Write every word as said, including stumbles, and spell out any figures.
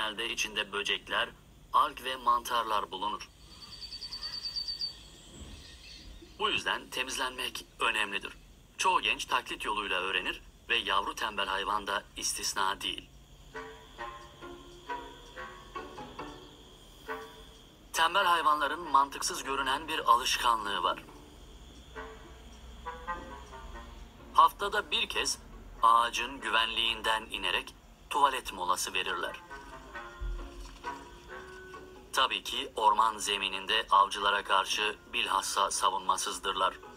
genelde içinde böcekler, alg ve mantarlar bulunur. Bu yüzden temizlenmek önemlidir. Çoğu genç taklit yoluyla öğrenir ve yavru tembel hayvan da istisna değil. Tembel hayvanların mantıksız görünen bir alışkanlığı var. Haftada bir kez ağacın güvenliğinden inerek tuvalet molası verirler. Tabii ki orman zemininde avcılara karşı bilhassa savunmasızdırlar.